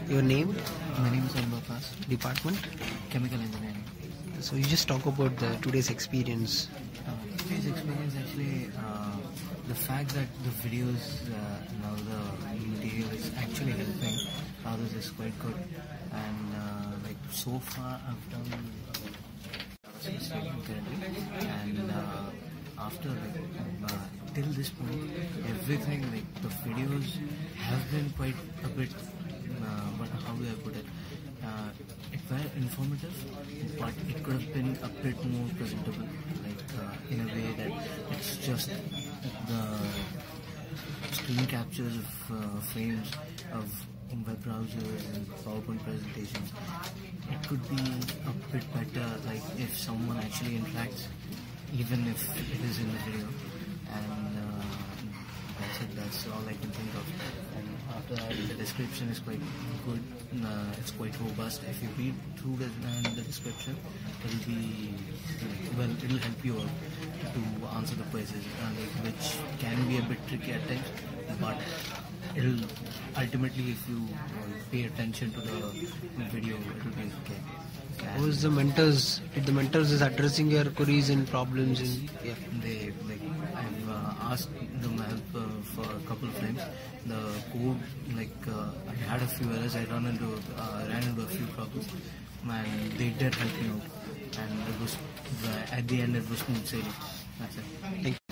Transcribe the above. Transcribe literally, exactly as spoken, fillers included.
Your name? My name is Anubhav Pass. Department? Chemical engineering. So you just talk about the today's experience. Uh, today's experience actually, uh, the fact that the videos uh, and all the material is actually helping others is quite good. And uh, like so far I've done uh, statement currently, and uh, after like uh, till this point, everything like the videos have been quite a bit. Uh, but how do I put it? Uh, it were informative, but it could have been a bit more presentable, like uh, in a way that it's just the screen captures of uh, frames of web browsers and PowerPoint presentations. It could be a bit better, like if someone actually interacts, even if it is in the video. And uh, that's it. That's all I can think of. And after that, the description is quite good. Uh, it's quite robust. If you read through the, uh, the description, it'll be like, well, it'll help you out to answer the quizzes, uh, like, which can be a bit tricky at times, but it'll ultimately, if you uh, pay attention to the video, it'll be okay. How is the mentors? If the mentors is addressing your queries and problems, in, yeah. They like I've uh, asked them help uh, for a couple of times. The code, like uh, I had a few errors. I ran into uh, ran into a few problems, and they did help me out. And it was uh, at the end it was smooth sailing. That's it. Thank you.